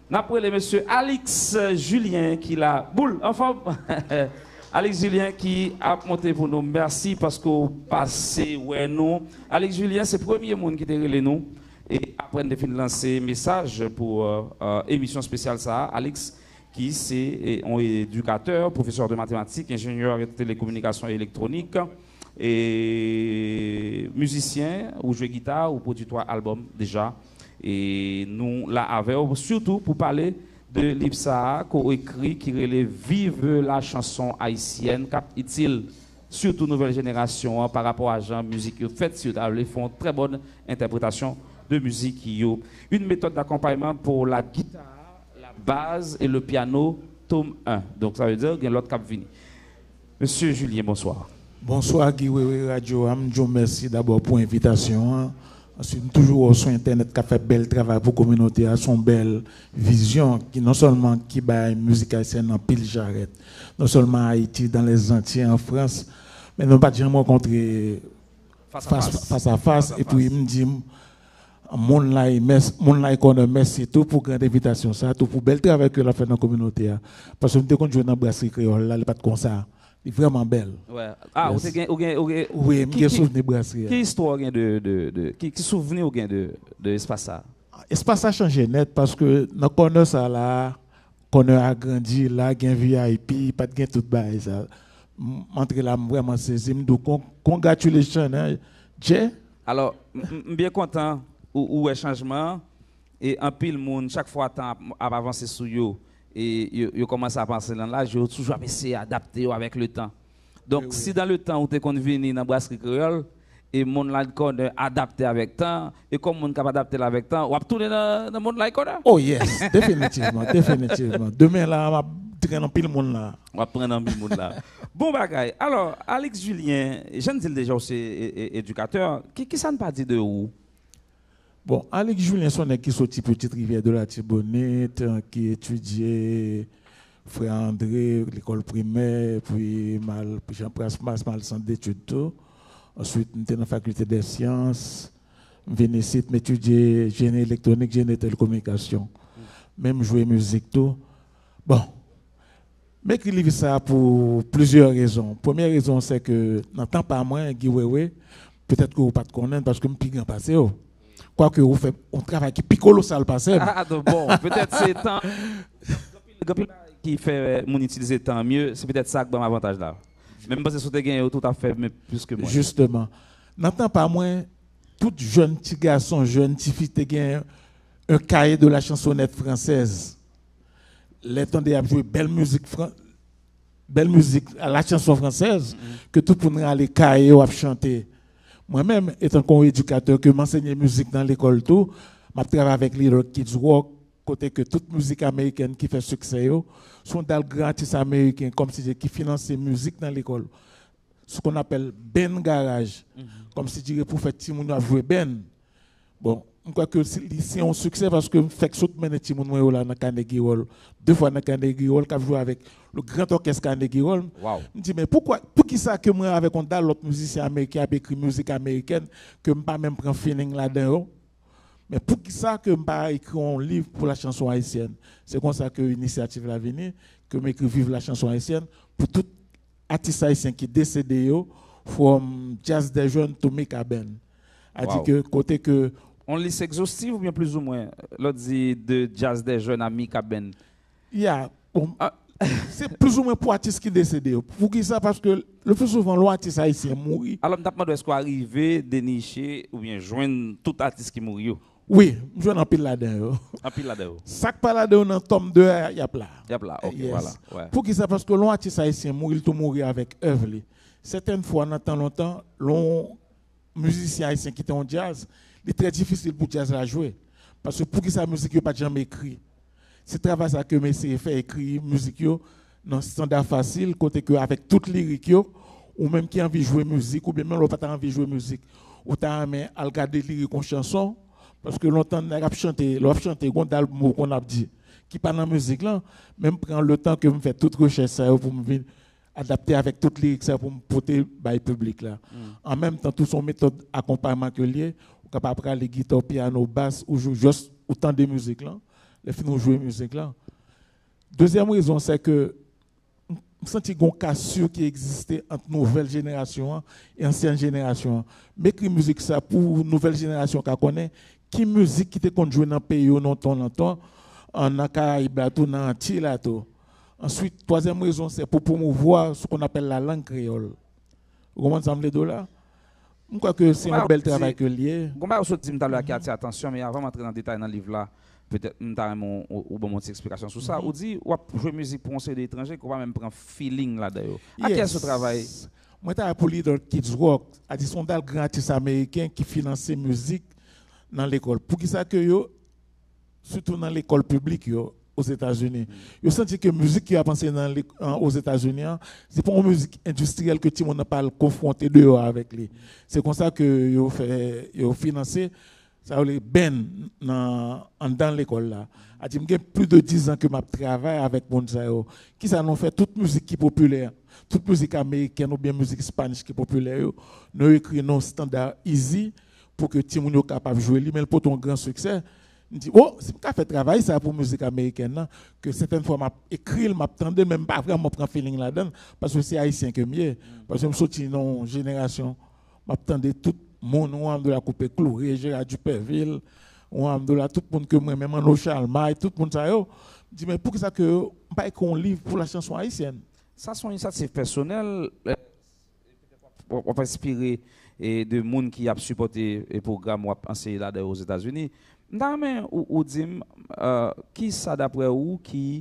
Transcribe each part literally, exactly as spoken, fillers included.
N'après le monsieur Alex Julien qui l'a boule en forme. Alex Julien qui a monté pour nous. Merci parce qu'on passé ouais nous. Alex Julien c'est le premier monde qui t'a relé nous et après on a fini de lancer message pour euh, euh, émission spéciale ça. Alex qui c'est un éducateur, professeur de mathématiques, ingénieur de télécommunications et électronique et musicien ou jouer guitare ou produit trois albums déjà. Et nous là avec surtout pour parler de l'Ipsa qu'on écrit qui relève vive la chanson haïtienne cap utile surtout nouvelle génération hein, par rapport à genre musique fait sur ils font très bonne interprétation de musique yo. Une méthode d'accompagnement pour la guitare, la basse et le piano tome un. Donc ça veut dire qu'il y a l'autre cap vini. Monsieur Julien, bonsoir. Bonsoir Guy Wewe Radio. Amjo merci d'abord pour l'invitation. Ensuite, toujours sur Internet qui a fait bel travail pour la communauté, à son belle vision qui non seulement qui bat musique haïtienne en pile jarrette, non seulement à Haïti, dans les Antilles, en France, mais nous pas jamais rencontré face à face, face, à face, face et puis il me dit mon là mon là qu'on merci tout pour grande invitation ça, tout pour bel travail que l'a fait dans la communauté parce que nous devons jouer dans brasserie créole là, il pas de concert. C'est vraiment belle. Ouais. Ah, yes. Vous avez oui, je souvenir brasserie. Quelle histoire de de de qui souvenir ou de de espace ça? Espace a changé net parce que nous connaissons ça là, qu'on a grandi là, gain V I P, pas de gain tout bail ça. Entrer là vraiment saisi donc congratulations hein. Jay. Alors, bien content ou ou changement et un pile monde chaque fois temps à avancer sur yo. Et je commence à penser dans là, je toujours essayer d'adapter avec le temps. Donc, oui, si oui. Dans le temps où tu es convenu dans la brasserie créole, et mon là adapté avec le temps, et comme mon capable d'adapter avec le temps, on va tourner dans le monde là. Oh yes, définitivement, définitivement. Demain là, on va prendre un pile monde là. On va prendre un pile monde là. Bon bagaille. Alors, Alex Julien, je ne dis déjà aussi éducateur, qui qui ça ne pas dit de où? Bon, Alex Julien, son qui sorti petite rivière de la Tibonite, qui étudiait Frère André, l'école primaire, puis mal, puis Jean-Pras mal centre d'études tout. Ensuite, j'étais dans la faculté des sciences, venu ici m'étudier génie électronique, génie télécommunication, même jouer musique tout. Bon, mais qu'il livre ça pour plusieurs raisons. Première raison, c'est que dans le temps pas moins, Guy Wewe, peut-être que vous ne pas connaître parce que je suis passé. Quoi que vous faites, on travaille qui piccolo ça le passé. Ah, donc bon, peut-être c'est temps qui fait mon utiliser tant mieux, c'est peut-être ça que bon avantage là. Même parce que vous avez tout à fait mais plus que moi. Justement. N'entends pas moins tout jeune petit garçon, jeune petit fille qui a un cahier de la chansonnette française. Les temps de jouer belle musique belle musique à la chanson française mm-hmm. que tout pour nous aller cahier ou chanter. Moi-même, étant qu'un éducateur, que m'enseigne musique dans l'école, tout, je travaille avec Little Kids Rock, côté que toute musique américaine qui fait succès, sont dans le grand artiste américain, comme si qui finance la musique dans l'école. Ce qu'on appelle Ben Garage, mm-hmm. comme si je pour faire Timoun à jouer Ben. Bon, je crois que c'est un succès parce que je fais que tout le monde Timoun là dans Carnegie Hall, deux fois dans Carnegie Hall, qui a joué avec le grand orchestre Carnegie Hall. Wow. Je me dis, mais pourquoi, pour qui ça que moi, avec un l'autre musicien américain, qui a écrit musique américaine, que je ne pas même prendre feeling là-dedans? Mais pour qui ça que je pas écrit un livre pour la chanson haïtienne? C'est comme ça que l'initiative est venue, que je m'écris Vive la chanson haïtienne, pour tout artiste haïtien qui est décédé, from Jazz des Jeunes to Mika Ben. A dit que côté que. On liste exhaustif ou bien plus ou moins? L'autre dit de Jazz des Jeunes à Mika Ben. Il y a. Ah. C'est plus ou moins pour artistes qui décédent. Pour qui ça? Parce que le plus souvent, l'artiste haïtien mourit. Alors, je est-ce qu'on arrive à dénicher ou bien joindre tout artiste qui mourit? Oui, je joue en pile là-dedans. En pile là-dedans. Ça qui parle là-dedans, dans le tome deux, il y a là. Il y a là, ok, yes. Voilà. Ouais. Pour qui ça? Parce que l'artiste haïtien mourit, il mourit avec œuvre. Certaines fois, dans temps longtemps, l'on musicien haïtien qui était en jazz, il est très difficile pour jazz à jouer. Parce que pour qui ça, musique n'a pas jamais écrit. C'est travail ça que Messie fait écrire musique dans standard facile côté que avec toute lyrique ou même qui a envie de jouer musique ou bien même l'autre pas envie de jouer musique ou t'as mais à regarder lyrique en chanson parce que longtemps on a chanté l'on chanté on a le mot qu'on a dit qui pas dans musique là même prendre le temps que me fait toute recherche ça pour me adapter avec toute lyrique ça pour me porter by public là mm. En même temps tout son méthode accompagnement que lié capable de les guitare piano basse ou juste autant de musique là les films jouer musique là. Deuxième raison, c'est que je sens qu'il y a un cassure qui existait entre nouvelle génération et ancienne génération. Mais écrire musique ça pour nouvelle génération qui connaît, qui musique qui te conduit jouer dans le pays longtemps longtemps en Caraïbes là tout dans Antilles là tout. Ensuite, troisième raison, c'est pour promouvoir ce qu'on appelle la langue créole. Vous comprenez ça là? Je crois que c'est un bel travail que lié. Je vais vous dire tout à attention, mais avant d'entrer dans le détail dans le livre là, peut-être que vous avez une explication sur ça. Vous dites, vous jouez musique pour un C D étranger, qu'on va même prendre feeling là-dedans. À quel ce travail? Moi, je suis pour Leader Kids Rock, à dire son grand artiste américain qui finance la musique dans l'école. Pour qui ça que yo, surtout dans l'école publique yo, aux États-Unis. Yo senti que la musique qui a pensé dans les, aux États-Unis, c'est pas une musique industrielle que tout le monde n'a pas confronté dehors avec lui. C'est comme ça que yo fait yo financé ça les ben dans dans l'école là. A dit j'ai plus de dix ans que je travaille avec mon yo. Qui ça nous fait toute musique qui est populaire, toute musique américaine ou bien musique spanish qui est populaire yo, nous écrit nos standard easy pour que tout le monde soit capable de jouer, mais pour ton grand succès. Je dis, oh, si je fais travail ça pour la musique américaine, que certaines fois, je écrit, je m'attendais même pas vraiment prendre feeling là-dedans, parce que c'est haïtien que mieux. Parce que je me suis dans une génération, je m'attendais tout le monde, on de la coupe Clouré, Gérard Duperville, on de la tout le monde que moi, même en Charlemagne, tout le monde ça. Je dis, mais pour que ça que je pas qu'on livre pour la chanson haïtienne. Ça, c'est une initiative personnelle, on va inspirer de monde qui a supporté le programme ou enseigné là aux États-Unis. Mais ou, ou dim, euh, qui ça d'après vous qui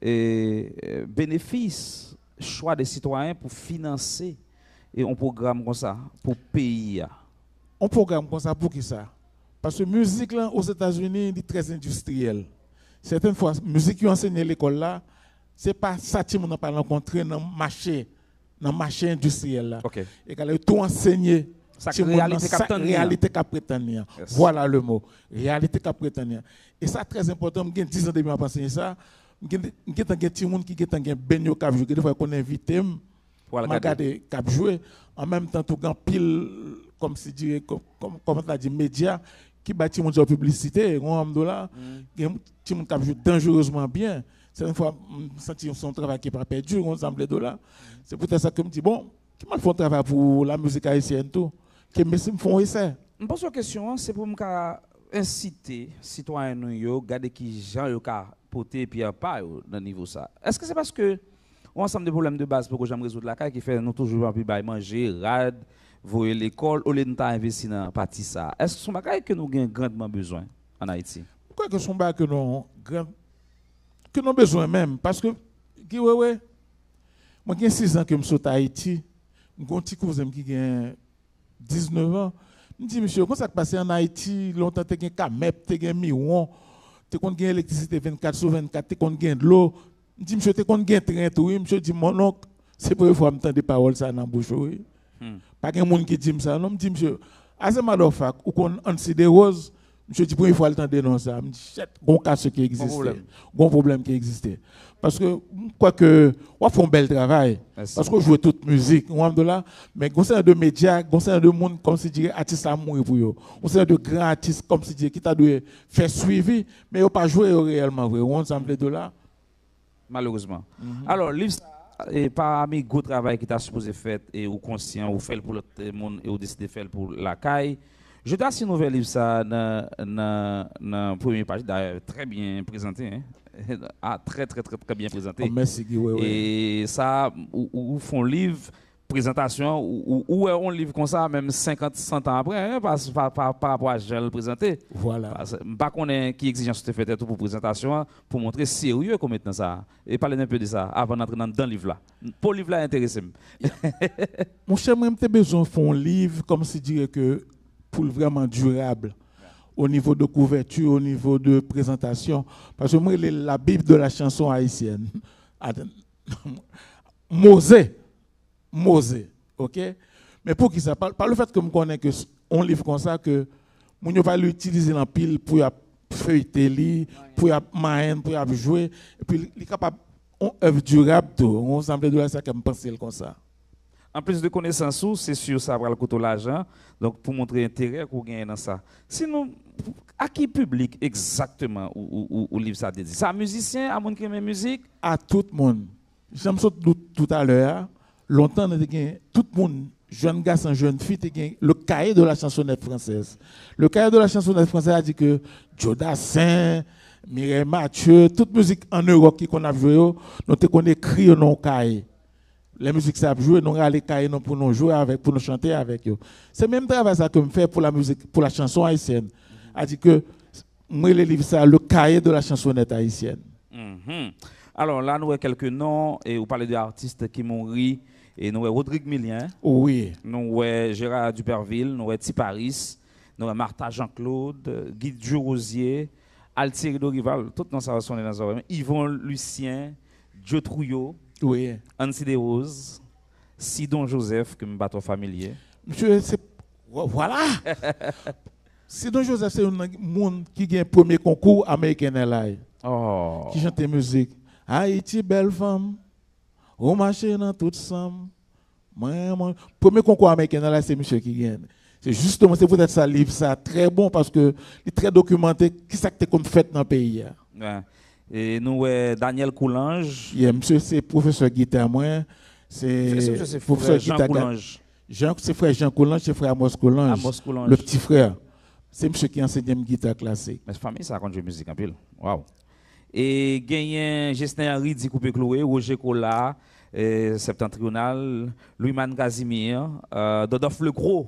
euh, bénéficie choix des citoyens pour financer et un programme comme ça pour pays? Un programme comme ça pour qui ça? Parce que la musique là aux États-Unis est très industrielle. Certaines fois, la musique qui enseigne à l'école là, c'est pas ça que on a pas rencontré dans le marché, dans le marché industriel là. Okay. Et qu'elle a tout enseigné. Ça réalité réalité qu'a prétendu. Voilà le mot. Réalité qu'a prétendu. Et ça très important, j'ai dix ans de me penser ça. J'ai des petits monde qui ont un benyo cap jouer, des fois qu'on invite pour regarder cap jouer en même temps tout grand pile comme si dirait comme comme on dit média qui bâtit mon publicité, on dollar, petit monde cap jouer dangereusement bien. C'est une fois senti son travail qui pas perdu, on semble dollar. C'est peut-être ça que me dit bon, qui m'a fait un travail pour la musique haïtienne tout. Que me font essai. Je pose une question, c'est pour me inciter citoyens nous garder qui gens yo ka porter puis pas dans niveau ça. Est-ce que c'est parce que on ensemble de problèmes de base pour que j'aime résoudre la caille qui fait nous toujours envie bailler manger, rad, voyer l'école au lieu de investir dans partie ça. Est-ce que c'est un bagage que nous avons grandement besoin en Haïti? Pourquoi que son bagage que nous grand que nous besoin même parce que qui ouais ouais moi j'ai six ans que je suis à Haïti, j'ai un petit cousin qui a dix-neuf ans. Je dis, monsieur, comment ça se passe en Haïti? Longtemps, tu as un camep, tu as un miron, tu as une électricité vingt-quatre sur vingt-quatre, tu as de l'eau. Je dis, monsieur, tu as un train, oui. Monsieur dit, mon oncle, c'est pour vous entendre des paroles ça dans la bouche. Oui. Hmm. Pas qu'un monde qui dit ça. Non, je dis, monsieur, as a matter of fact, ou qu'on en des roses, monsieur dit, pour une fois, le temps de dénoncer ça. Je dis, bon cas qui existait. Bon problème qui existait. Parce que, quoi que, on fait un bel travail. Merci. Parce qu'on joue toute musique, on de là, mais on sait de médias, on sait de monde comme si dirait artiste à mourir pour eux. On sait de grands artistes comme si dirait qui t'a dû faire suivi, mais on pas joué réellement vrai. On semble de là. Malheureusement. Mm-hmm. Alors, livre et parmi les gros travail qui t'a supposé faire et ou conscient ou fait pour le monde et ou décidé de faire pour la caille. Je dois si nouvel livre ça dans dans dans première page d'ailleurs très bien présenté hein. Ah, très très très très bien présenté. Oh, merci Guy, ouais, ouais. Et ça ou, ou font livre présentation ou ou on livre comme ça même cinquante cent ans après hein, par, par, par, par rapport à Gel présenté. Voilà. Pas connaît qui exigence te fait tout pour présentation pour montrer sérieux comme maintenant ça et parler un peu de ça avant d'entrer dans le livre là. Pour le livre là intéressé. Mon cher moi j'ai besoin de faire un livre comme si dire que pour vraiment durable. Au niveau de couverture, au niveau de présentation. Parce que moi, la Bible de la chanson haïtienne, Mosé, Mosé, ok? Mais pour qui ça? Par, par le fait que je connais que on livre comme ça, que on va l'utiliser en pile pour feuilleter, pour main, pour jouer, et puis il est capable on œuvre durable, tout. On semble de ça que je pense comme ça. En plus de connaissances, c'est sûr ça va le coûter l'argent. Donc pour montrer l'intérêt qu'on gagne dans ça. Sinon, à qui public exactement ou ou ou livre ça dit? C'est un musicien, à monde qui aime musique? À tout le monde. J'aime ça tout, tout à l'heure. Longtemps, on a dit, tout le monde, jeune garçon, jeune fille, a le cahier de la chansonnette française. Le cahier de la chansonnette française a dit que Joe Dassin, Mireille Mathieu, toute musique en Europe qu'on a joué, nous avons écrit dans le cahier. Les musiques ça jouer, nous allons cahier pour nous jouer avec, pour nous chanter avec eux. C'est le même travail ça que je fais pour la musique, pour la chanson haïtienne. A dit que moi les livres ça, le cahier de la chansonnette haïtienne. Mm-hmm. Alors là, nous avons quelques noms et vous parlez d'artistes qui m'ont ri. Et nous avons Rodrigue Millien. Oui. Nous avons Gérard Duperville. Nous avons Ti Paris. Nous avons Martha Jean-Claude. Guy Durosier. Altieri Dorival. Tout le monde ça sonner dans les oreilles. Yvon Lucien. Joe Trouillot. Oui. Ansi Desroses. Sidon Joseph, que je bâton familier. Monsieur, c'est. Voilà! Sidon Joseph, c'est un monde qui gagne le premier concours American Airlines. Oh. Qui chante musique. Haïti, belle femme. Au marché dans toute somme. Premier concours American Airlines, c'est monsieur qui gagne. C'est justement, c'est peut-être ça livre, ça très bon parce que il est très documenté. Qui ça que comme fait dans le pays? Ouais. Et nous, euh, Daniel Coulange. Yeah, monsieur, c'est professeur guitare, moi. C'est professeur Jean Coulange. Jean, c'est frère Jean Coulange, c'est frère Amos Coulange. Amos Coulange. Le petit frère. C'est monsieur qui enseigne la guitare classique. Mais famille, ça compte jouer musique en pile. Waouh. Et gagné Justin Henry, Di Coupé Chloé, Roger Collat, euh, Septentrional, Louis-Man Casimir, euh, Dodolphe Legros.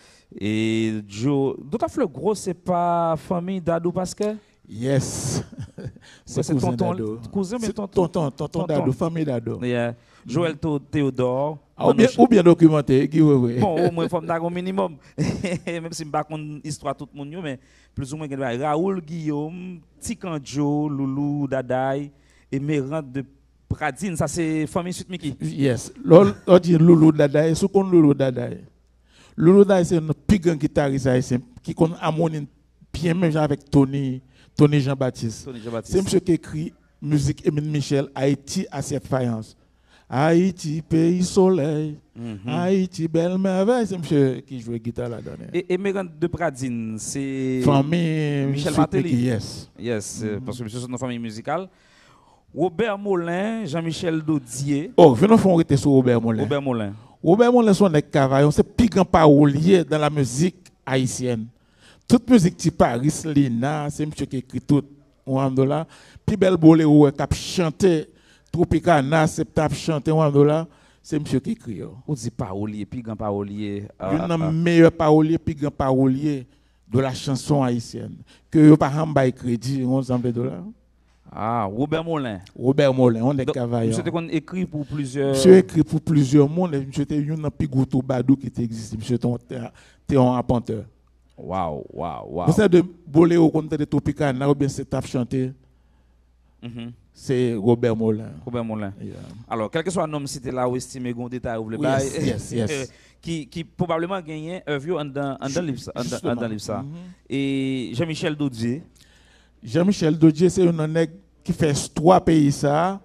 Et Joe. Dodolphe Legros, c'est pas famille d'Adou Pascal? Yes. C'est cousin tonton. Cousin, mais tonton. Tonton, tonton d'Ado, famille d'Ado. Yeah. Joël mm-hmm. Théodore. Ah, ou, bien, ou bien documenté. Oui, oui. Bon, au moins, il faut me minimum. Même si je ne sais pas l'histoire de tout le monde, mais plus ou moins, Raoul Guillaume, Tikanjo, Loulou, Dadaï et Mérante de Pradine. Ça, c'est famille Suite Miki. Yes. On dit Loulou Dadaï, ce qu'on Loulou Dadaï. Loulou Dadaï, c'est un plus grand guitariste haïtien qui connaît harmonie bien même avec Tony. Tony Jean-Baptiste. Jean c'est monsieur qui écrit musique Émile Michel, Haïti à cette faïence. Haïti, pays soleil. Mm-hmm. Haïti, belle merveille. C'est monsieur qui joue guitare là-dedans. Et, et Mérante de Pradine, c'est. Famille Michel Martelly. Yes. Yes, mm-hmm. Parce que monsieur, c'est une famille musicale. Robert Molin, Jean-Michel Dodier. Oh, venons faire arrêter sur Robert Molin. Robert Molin. Robert Molin, son cavaillon, c'est plus grand parolier dans la musique haïtienne. Toute musique qui Paris, Lina, c'est monsieur qui écrit tout. Ouamdola. Puis belle boléro qui a chanté Tropicana, c'est qui a chanté Ouamdola, c'est monsieur qui écrit. On dit parolier, puis grand parolier. Un des meilleurs paroliers, puis grand parolier de la chanson haïtienne. Que par exemple, il crédit onze ans de dollars. Ah, Robert Molin. Robert Molin, on est cavaillon. Monsieur qu'on écrit pour plusieurs. Monsieur écrit pour plusieurs mondes. Monsieur était un Pigoutou Badou qui existe. Monsieur était un appenteur. Waouh, waouh, waouh. Vous savez de boléro contre de Tropicana ou bien c'est taf chanté. Mm-hmm. C'est Robert Molin. Robert Molin. Yeah. Alors, quel que soit le nom cité là, ou estimé gon détail ou le bail. Yes, yes, yes. qui qui probablement gagné un vieux en dans en dans livre ça, en dans livre ça. Et Jean-Michel Dodier. Jean-Michel Dodier, c'est un nègre qui fait trois pays ça.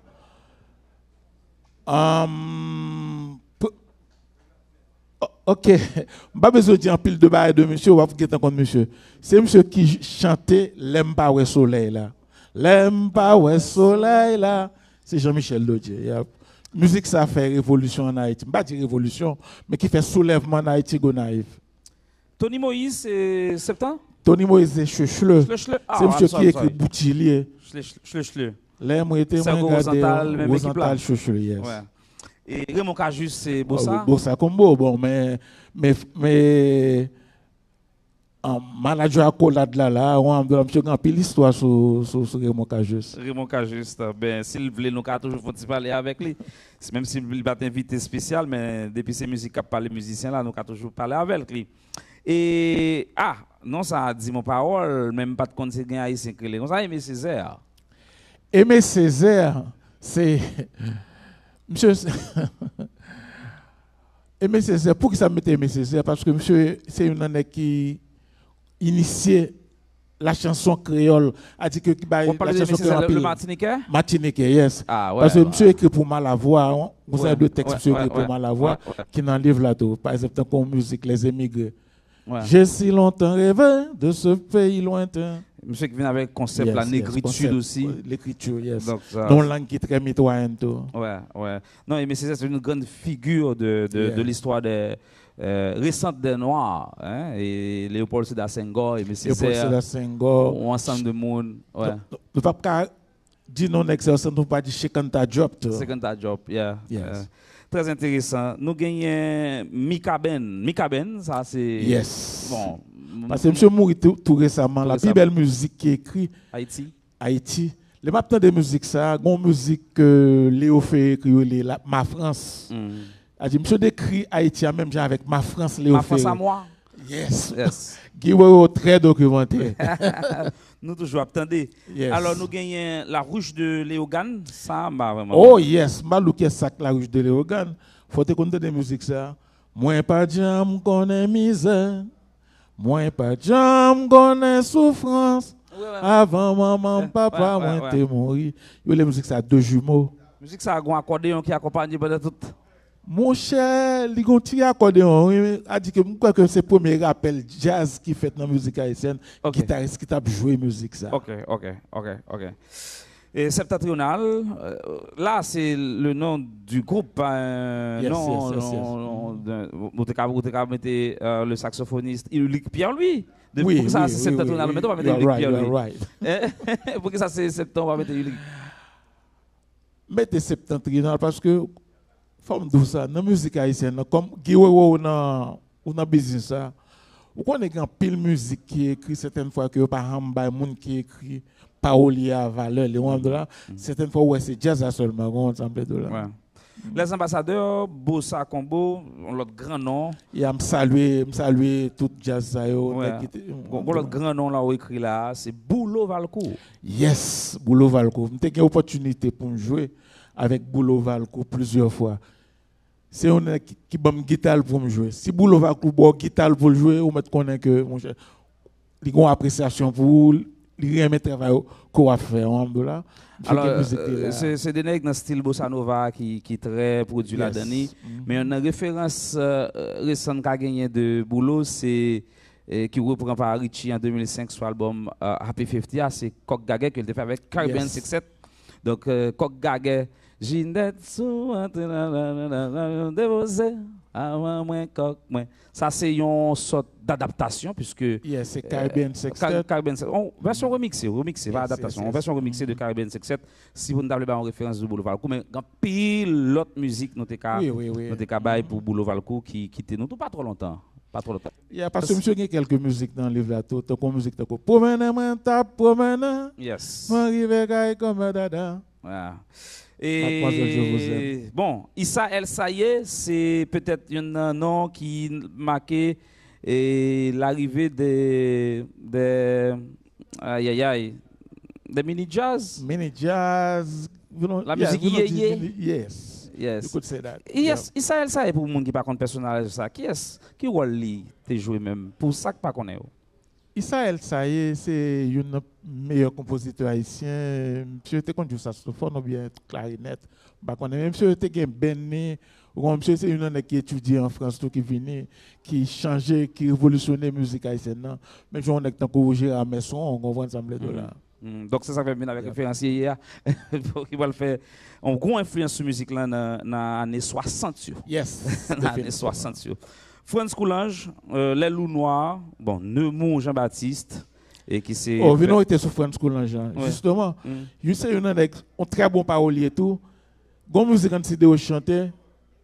Um, ok, pas besoin de dire en pile de bail de monsieur, on va vous guetter contre monsieur. C'est monsieur qui chantait L'aime pas ouais soleil là. L'aime pas ouais soleil là. C'est Jean-Michel Dodier. La musique ça fait révolution en Haïti. Pas dire révolution, mais qui fait soulèvement en Haïti gonaïf. Tony Moïse, c'est septembre? Tony Moïse, c'est Chechle. C'est monsieur qui écrit Boutillier. Chechle. Là, moi, j'étais regardé Rosenthal, Chechle, yes. Et Raymond Cajus, c'est Bossa? Bossa Combo, bon, mais, mais, mais, en manager à Colade là, là, on a monsieur grand pile l'histoire sur, sur, sur Raymond Cajus. Raymond Cajus, ben, s'il voulait, nous avons toujours parler avec lui. Même s'il ne va pas invité spécial, mais depuis ces musiques qui parlent les musiciens là, nous avons toujours parler avec lui. Et, ah, non, ça a dit mon parole, même pas de compte c'est gain haïtien que les. On a Aimé Césaire. Aimé Césaire, c'est monsieur Aimé Césaire, pour qui ça mette Aimé Césaire? Parce que monsieur, c'est une année qui initiait la chanson créole. A dit que on parle de Aimé Césaire, le Martiniquais? Martiniquais, yes. Ah, ouais, parce que ouais. Monsieur écrit pour Malavoie, vous ouais, avez deux textes ouais, monsieur ouais, écrit ouais, pour Malavoie, ouais, ouais. Qui dans le livre là-dedans. Par exemple, comme musique, Les Émigrés. Ouais. J'ai si longtemps rêvé de ce pays lointain. Monsieur qui vient avec le concept, Yes, la yes, négritude concept, aussi. euh, L'écriture, yes. Donc, ça- Dans langue qui est très mitoyenne, tout. Ouais, ouais. Non, mais c'est ça, c'est une grande figure de, de, Yeah. de l'histoire des, euh, récente des Noirs. Hein? Et Léopold Sédar Senghor, et M. Et pour Césaire, cela, Senghor. ou ensemble de monde. Ouais. Nous ne pouvons pas dire non exercice, nous ne pouvons pas dire chacun ta job, tout. C'est quand ta job, yeah. Yes. Euh, très intéressant. Nous gagnons Mika Ben. Mika Ben, ça c'est. Yes. Bon. Parce que monsieur mourit tout, tout récemment, Tout la récemment. plus belle musique qui est écrite Haïti. Haïti. Les matin de musique ça, gon musique que Léo fait écrire la Ma France. Mm. A dit monsieur décrit Haïti en même temps avec Ma France Léo Ma fait. France à moi. Yes. Yes. Guiwo très documenté. Nous toujours attendez. Yes. Alors nous gagnons la rouge de Léogane. Ça m'a vraiment. Oh yes, malou qui sac la rouge de Léogane. Faut te connaître des musiques ça. Moi pas jam connais misère. Moi pas jam connais souffrance. Ouais, ouais. Avant maman, Ouais, papa, ouais, ouais, moi ouais. t'es mort. Yo les musiques ça deux jumeaux. Musique ça a un accordéon qui accompagne pendant tout. Mon cher, li gon ti accordéon, oui, a dit que je crois que c'est le premier rappel jazz qui fait dans la musique haïtienne, Ok. guitariste qui t'a joué musique ça. Ok, ok, ok, ok. Et Septentrional, euh, là c'est le nom du groupe, hein, Yes, non, yes, yes, yes. non, non, de- vous te vous te mettez euh, le saxophoniste Uluc Pierre-Louis. De- Oui, pour que ça oui, c'est oui, Septentrional, oui, mais on va oui. mettre You Uluc are right, you Pierre-Louis. are right. Pour que ça c'est septembre, on va mettre Uluc. Mettez septentrional parce que forme d'où ça dans la musique haïtienne comme Guiwewo dans ou dans business ça. Ou connaît grand pile musique qui est écrit certaines fois que par exemple monde qui écrit parole à valeur les gens de là certaines fois ouais c'est jazz seulement on ensemble de là. Ouais. Les ambassadeurs, Bossa Combo, l'autre grand nom. Et à me saluer, me saluer tout jazz ça yo. Ouais. nèg qui te- Gon- gon l'autre grand nom là où écrit là, c'est Boulot Valcourt. Yes, Boulo Valco. J'ai eu l'opportunité pour me jouer avec Boulo Valco plusieurs fois. C'est un qui qui m'a une guitare pour me jouer. Si Boulo Valco a une guitare pour jouer, on me connaît que mon cher, il a une appréciation pour il aime le travail qu'on a fait en là. Alors, euh, c'est c'est des nègres dans le style Bossa Nova qui qui très produit la Yes. dernière. Mhm. Mais une référence euh, récente qu'a gagné de Boulot, c'est euh, qui reprend par Richie en deux mille cinq sur l'album euh, Happy cinquante, c'est Coq Gaguet qu'il a fait avec Caribbean Yes. soixante-sept. Donc euh, Coq Gaguet, Ginetsu, déposé, avant moi coq moi. Ça c'est une sorte d'adaptation puisque Yes, c'est Caribbean Car- Sextet. Caribbean Sextet. Oh, version remixée, remixée, pas Yes, adaptation. yes, yes. Version remixée de Caribbean Sextet. Si vous n'avez pas en référence de Boulot Valcourt, mais quand pile l'autre musique nous t'es Oui, oui, oui. nous t'es bail pour Boulot Valcourt qui quittait nous tout pas trop longtemps, pas trop longtemps. Il y a parce que monsieur il y a quelques musiques dans le livre là tout, tant comme musique tant que promener moi tape promener, Yes. m'arriver gaille comme dada. Voilà. Mademoiselle, je vous Et bon, Issa El Saye, c'est peut-être un nom qui marquait et l'arrivée des des aïe aïe aïe des mini jazz. Mini jazz, you know, La yeah, musique you know, yé-yé. mini- Yes. You Yes. could say that. Yes, Issa El Saye pour monde qui pas connaît personnage ça. Qui est qui rôle li te joué même pour ça que pas connaît. Issa El Saye, c'est un meilleur compositeur haïtien. Monsieur était connu saxophone ou bien clarinette. Bah, qu'on même monsieur était bien benné. Ou monsieur c'est une qui étudie en France, tout qui vient, qui changeait, qui révolutionnait la musique haïtienne. non. Même si on est dans Roger à Messon, on comprend ensemble de là. Mm, donc c'est ça que je viens avec référencier hier qui va le faire une grosse influence sur la musique là dans dans années soixante. Yes. Dans les années soixante. Sur. Franz Coulange, euh, Les Loups Noirs, bon, Neumont Jean-Baptiste, et qui s'est. Oh, Vino était sur France Coulange. Ouais. Justement, Mm. je sais, il y a un très bon parolier et tout. Gon musique quand c'est de chanter.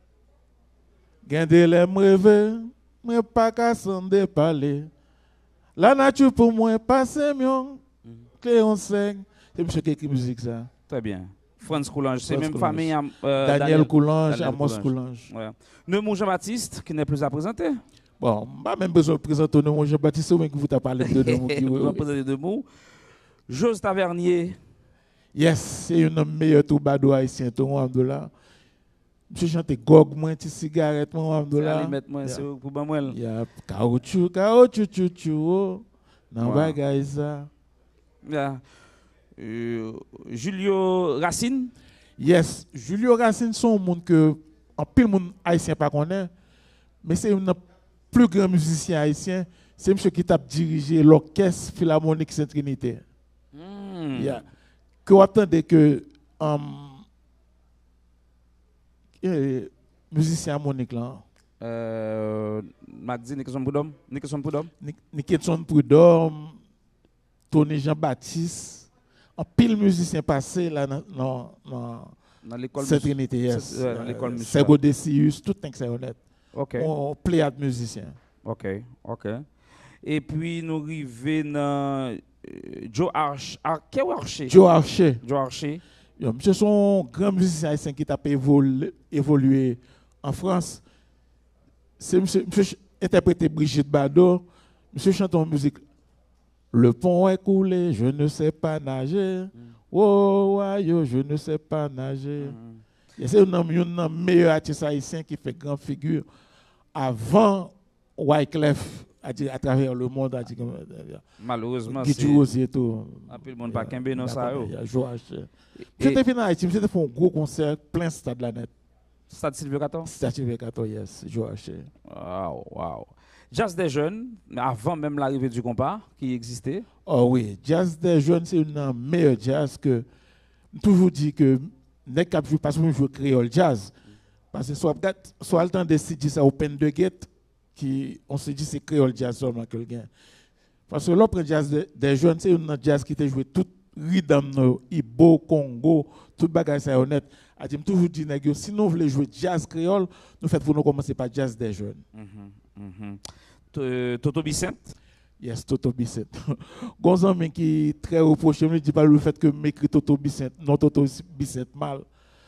Gende les rêver, moi pas qu'à s'en déparler. La nature pour moi passe mieux. Cléon cinq. C'est monsieur qui écrit musique ça. Très bien. Franz Coulange, c'est Franz même Coulange. famille. euh, Daniel Coulange, Daniel Amos Coulange. Coulange. Ouais. Neumont Jean-Baptiste, qui n'est plus à présenter. Bon, pas même besoin de présenter mon Jean-Baptiste, mais que vous t'avez parlé de nom qui. On va oui, oui. présenter deux mots. Jose Tavernier. Yes, c'est une meilleure toubado haïtien, tout le monde là. Monsieur chante gog, moi, petit cigarette, moi, C'est là. à mettre moi, Yeah. c'est pour ben moi. Il y a caoutchouc, caoutchouc, chou, chou, oh. Nan Wow. bagay ça. Yeah. Euh, Julio Racine. Yes, Julio Racine sont un monde que en pile monde haïtien pas connaît, mais c'est une plus grand musicien haïtien, c'est monsieur qui t'a dirigé l'orchestre philharmonique Sainte-Trinité. Mm. Yeah. Que vous attendez que um, eh, musicien harmonique là. Euh, Magdi Nicholson Prudhomme, Nicholson Prudhomme. Nicholson Prudhomme, Tony Jean-Baptiste, un pile musicien passé là dans dans l'école Sainte-Trinité, yes. Ouais, dans l'école musicale. Sergo Decius, tout est honnête. OK. On pléiade musicien. OK, OK. Et puis nous arrivons dans Joe Archer. Joe Archer. Joe Archer. Joe Archer. Monsieur son grand musicien haïtien qui t'a évolué, évolué en France. C'est monsieur, monsieur interprété Brigitte Bardot. Monsieur chante en musique. Le pont est coulé, je ne sais pas nager. Mm. Oh, oh, yo, je ne sais pas nager. Mm. C'est un des meilleurs artistes haïtiens qui fait grande figure avant Wyclef à, à travers le monde. À, malheureusement, c'est tout. Un peu le monde pas qu'un non ça. J'étais venu à Haïti, j'étais fait un gros concert plein stade la net. Stade Sylvie Caton? Stade Sylvie Caton, yes, Joachim. Wow, wow. Jazz des jeunes, avant même l'arrivée du compas qui existait. Oh oui, Jazz des jeunes, c'est une meilleure jazz que toujours dit que n'est qu'à jouer parce que je joue créole jazz. Parce que soit soit le temps de se dire ça Open the Gate qui on se dit c'est créole jazz seulement que le gain. Parce que l'autre jazz des jeunes, c'est une jazz qui te joué tout rhythm Ibo, Congo, tout bagage ça honnête. A dit toujours dit nèg si nous voulons jouer jazz créole, nous faites pour nous commencer par jazz des jeunes. Mm-hmm, mm-hmm. Toto Bicente. Yes, Toto Bicente. Gonzame qui très reproché me dit pas le fait que m'écrit Toto Bicente, non Toto Bicente mal.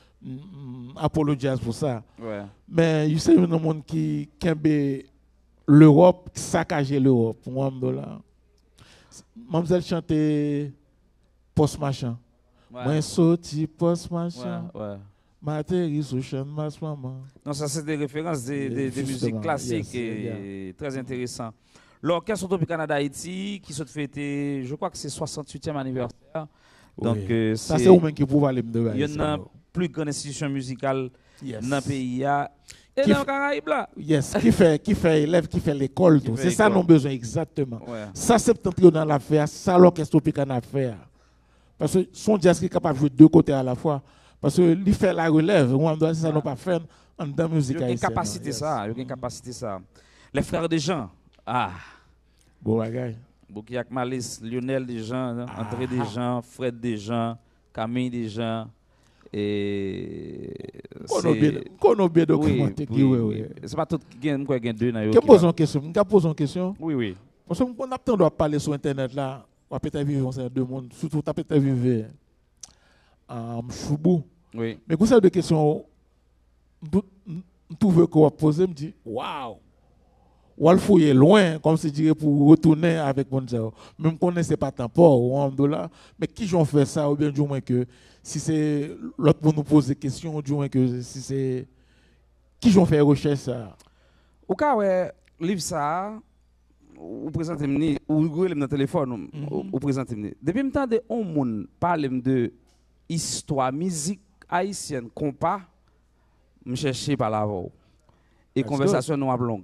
Mm, apologize pour ça. Ouais. Mais you sais un monde qui kembe l'Europe, saccager l'Europe. Moi là. Mademoiselle chantait post machin. Ouais. Moi sorti post machin. Ouais, ouais. Matériel sous chaîne masse maman. Non, ça c'est des références des, des, des musiques classiques yes, et yeah. Très intéressant. L'orchestre Utopie Canada Haïti qui se fêtait, je crois que c'est soixante-huitième anniversaire. Oui. Donc euh, ça c'est au même qui pouvait aller me dire. Il y a une plus grande institution musicale yes. dans le pays et dans le Caraïbe là. Yes, qui fait qui fait élève qui fait l'école tout. C'est ça nous besoin exactement. Ouais. Ça septentrion dans l'affaire, ça l'orchestre Utopie Canada faire. Parce que son jazz qui est capable de jouer deux côtés à la fois. Parce que lui fait la relève, on doit ça n'a pas fait en dans musique haïtienne. Il y a une capacité ça, il y a une capacité ça. Les frères Desjans. Ah. Bon bagay. Boukiak Malis, Lionel Desjans, ah. André Desjans, Fred Desjans, Camille Desjans et qu'on a bien documenté qui oui oui. C'est pas tout qui gagne quoi gagne deux na yo. Je pose une question, je pose une question. Oui oui. Parce qu'on a peut-être doit parler sur internet là, on peut-être vivre dans deux mondes, surtout tu peut-être vivre en Choubou. Oui. Mais quand ça de questions tout veut qu'on poser me dit waouh. Ou al fouiller loin comme si dirait pour retourner avec mon zéro. Même qu'on ne sait pas tant pas ou dollar, mais qui j'en fait ça ou bien du moins que si c'est l'autre pour nous poser des questions du moins que si c'est qui j'en fait recherche ça. Au cas ouais livre ça ou présenter me ou relève dans téléphone ou présenter me. Depuis me temps de on monde parler de histoire musique haïtienne compas me chercher par là et conversation noire longue.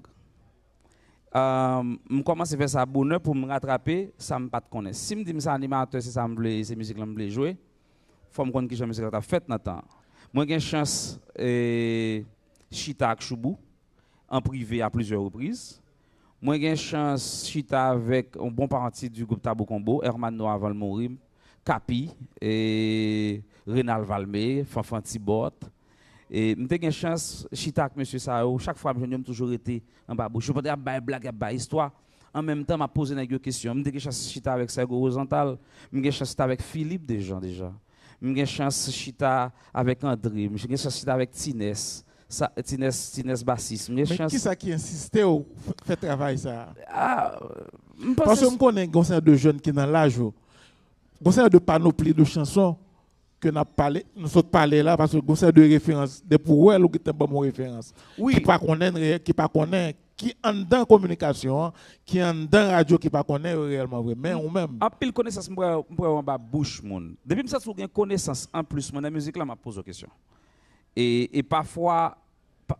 Euh, je commence à faire ça bonheur pour me rattraper, ça me pas de connaître. Si me dit ça animateur, c'est ça me plaît, c'est musique là me plaît jouer. Faut me connaître qui j'aime musique là fait dans temps. Moi j'ai chance et chita avec Choubou en privé à plusieurs reprises. Moi j'ai chance chita avec un bon parti du groupe Tabou Combo, Herman Noah Valmorim, Capi et Renal Valmé, Fanfan Tibot. Et j'ai une chance, chita avec monsieur Sao, chaque fois, je toujours été en bas. Je peux dire, bah, blague, bah, histoire. En même temps, je posé une question. J'ai une chance, chita avec Sergo Rosenthal. J'ai une chance, avec Philippe déjà. déjà. J'ai une chance, chita avec André. J'ai une chance, chita avec Tines. Tines, Tines Bassis. Mais chance... qui ça qui insistait au fait travail ça? Ah, parce que je connais un concert de jeunes qui sont dans l'âge. Un concert de panoplie de chansons. Que nous parlé, nous sommes parlé là parce que c'est de référence, de pour elle ou qui est bonne référence. Oui. Qui pas connaît, qui pas connaît, qui en dans communication, qui en dans radio, qui pas connaît réellement vrai, mais ou même. En pile connaissance, moi, moi, en bas bouche mon. Depuis que ça tu gain connaissance en plus, mon la musique là m'a posé une question. Et et parfois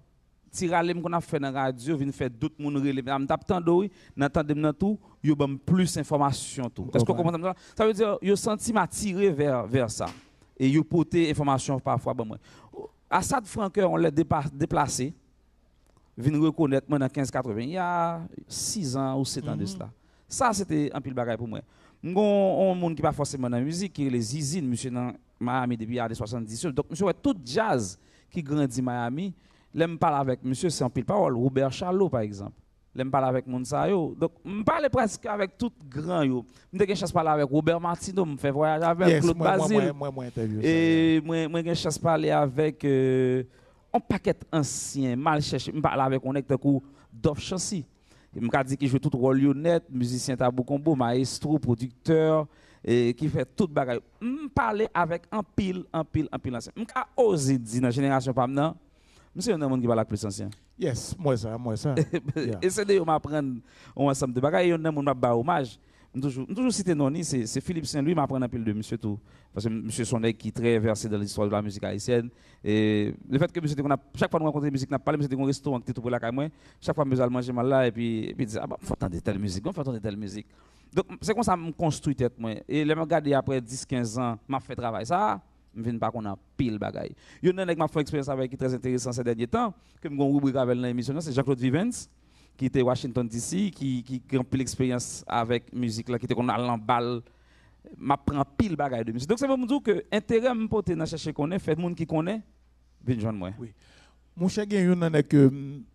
ti ralem qu'on a fait dans radio vinn faire d'autres monde relé me t'a tando oui n'entendem nan tout yo bam plus information tout est-ce que vous comprenez ça ça veut dire yo senti m'attirer vers vers ça et yo porter information parfois bon moi Assad Francoeur on l'a déplacé vinn reconnaître moi dans quinze quatre-vingts il y a six ans ou sept ans de cela ça c'était un pile bagaille pour moi on monde qui pas forcément dans la musique qui les Zizine monsieur dans Miami depuis les années soixante-dix donc monsieur ouais tout jazz qui grandit Miami l'aime parler avec monsieur c'est en pile parole Robert Charlot par exemple l'aime parler avec Monsa yo donc me parler presque avec tout grand yo me j'ai chance parler avec Robert Martino me fait voyager avec yes, Claude moi, Basile moi, moi, moi, interview et moi moi j'ai chance parler avec euh, un paquet ancien mal cherché me parler avec on est coup Dof Chancy il m'a dit qu'il joue tout rôle honnête musicien tabou combo maestro producteur et qui fait toute bagaille me parler avec un pile un pile un pile ancien me ka osé dire dans génération pas maintenant monsieur un monde qui parle plus ancien yes moi ça moi ça yeah. Et c'est de m'apprendre on ensemble de bagaille un monde m'a ba hommage toujours toujours citer Noni c'est c'est Philippe Saint-Louis m'apprendre un pile de monsieur tout parce que monsieur son nèg qui très versé dans l'histoire de la musique haïtienne et le fait que monsieur qu'on a chaque fois nous rencontrer musique n'a parlé monsieur un restaurant qui était pour la caille moi chaque fois monsieur manger mal là et puis et puis dire ah bah faut entendre telle musique faut entendre telle musique donc c'est comme ça me construit tête moi et les me regarder après dix quinze ans m'a fait travail ça me viens pas qu'on a pile bagaille yo nan nèg m'a fait expérience avec qui très intéressant ces derniers temps que me gon rubrique avec dans l'émission c'est Jean-Claude Vivens qui était Washington D C qui qui qui rempli l'expérience avec musique là qui était qu'on a l'emballe m'a prend pile bagaille de musique donc c'est pour me dire que intérêt me porter dans chercher connaît fait monde qui connaît vinn joindre moi oui mon cher gen yon nan que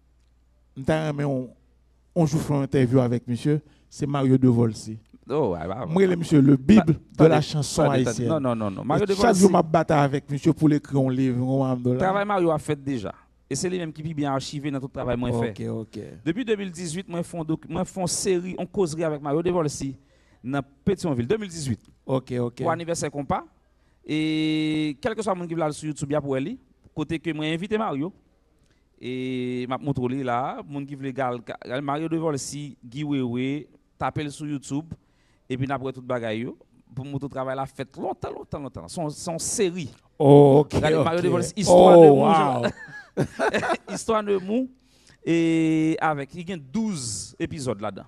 m'ta mais on on joue une interview avec monsieur c'est Mario De Volsi. Oh, ouais, ouais, moi, le monsieur, le Bible pas, de pas la de, chanson haïtienne. Non, non, non. non. Mario De Volsi. Chaque jour, je bataille avec monsieur pour l'écrire un livre. Le travail Mario a fait déjà. Et c'est lui-même qui est bien archivé dans tout le travail que moi fait. Ok, ok. Depuis deux mille dix-huit, moi, je fais une série, on causerie avec Mario De Volsi dans Pétionville. deux mille dix-huit. Ok, ok. Pour l'anniversaire compas. Et quel que soit le monde qui veut sur YouTube, pour lui, côté que moi, invité Mario. Et je montre là, le monde qui veut Mario De Volsi, Guy Wewe, taper sur YouTube. Et puis après tout bagaille pour mon travail la fait longtemps longtemps longtemps son son série oh, ok, okay. Mario De Volsi histoire oh, de mou wow. Histoire de mou et avec il y a douze épisodes là-dedans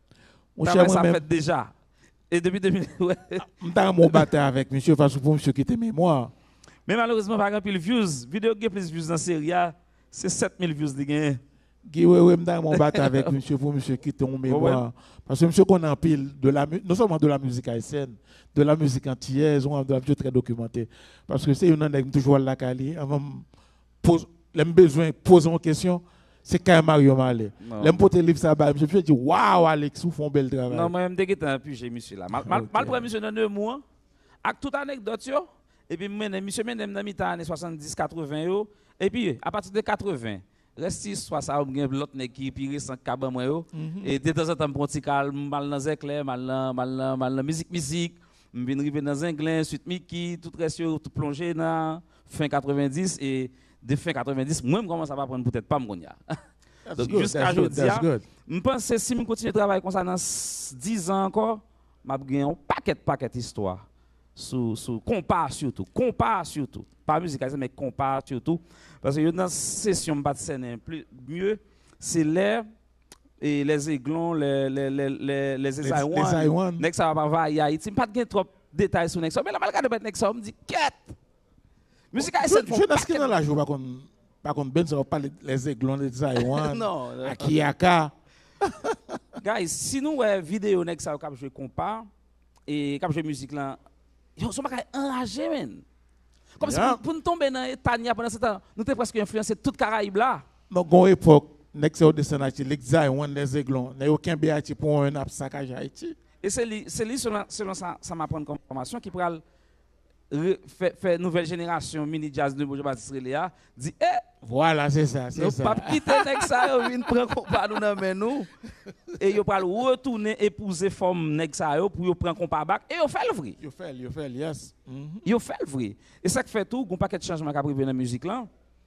ça fait déjà et depuis deux mille ouais m'ta mon bataille avec monsieur parce que pour monsieur qui était mémoire mais malheureusement par exemple le views vidéo qui plus views dans série c'est sept mille views de gain Guy Wewe m'ta mon bataille avec monsieur pour monsieur qui était en mémoire parce que monsieur qu'on en pile de la non seulement de la musique haïtienne de la musique antillaise on a de la musique très documentée parce que c'est une nèg toujours la cali avant pose les besoin poser une question c'est quand Mario Malé l'aime porter livre ça ba monsieur dit waouh Alex vous font bel travail non moi même dès que t'as pu j'ai monsieur là mal mal mal pour monsieur dans deux mois avec toute anecdote yo et puis monsieur même dans mi-temps années soixante-dix quatre-vingts yo et puis à partir de quatre-vingts reste soit ça ou bien l'autre nèg qui pire sans caban moi yo et de temps en temps pour petit calme mal dans éclair mal dans mal dans mal dans musique musique me vinn river dans Anglais suite Mickey tout reste tout plongé dans fin quatre-vingt-dix et de fin quatre-vingt-dix moi me commence à pas prendre peut-être pas me connait donc jusqu'à aujourd'hui je pense si me continuer travailler comme ça dans dix ans encore m'a gagné un paquet paquet histoire sous sous compare surtout compare surtout pas musique mais compare surtout parce que dans session de scène plus mieux c'est l'air et les aiglons les les les les les Esaïwan next ça va pas Haïti pas de trop détails sur next mais la mal regarder next ça me dit quête musique haïtienne je dans ce qui dans la jour par contre par contre ben ça va parler les aiglons les Esaïwan non Akiaka guys si nous ouais vidéo next ça cap jouer compare et cap jouer musique là yo sont pas enragé men comme yeah. si pour nous tomber dans Tania pendant ce temps nous t'es presque influencé toute Caraïbe là donc gon époque next au descend Haïti l'exaïwan les aiglons n'a aucun B Haïti pour un saccage Haïti et c'est lui c'est lui selon selon ça ça m'apprendre comme information qui pral faire faire nouvelle génération mini jazz de Bojo Baptiste Réléa dit eh voilà c'est ça c'est ça pas quitter nèg ça yo vinn prendre compas nous dans main nous et yo pral retourner épouser forme nèg ça yo pour yo prendre compas back et yo fait le vrai yo fait yo fait yes yo fait le vrai et ça qui fait tout gon paquet de changement qu'a privé dans musique là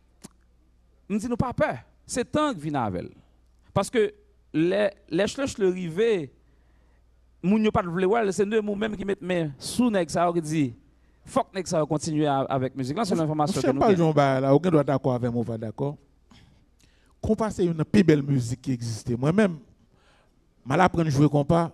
me dit nous pas peur c'est temps que vinn avec parce que les les chloches le rivé moun yo pas vle ouais c'est nous même qui mettent main sous nèg ça qui dit faut que ça continue avec musique là c'est l'information que nous pas Jean ba là aucun doit d'accord avec moi pas d'accord compas c'est une plus belle musique qui existait. Moi-même, mal apprendre à jouer compas,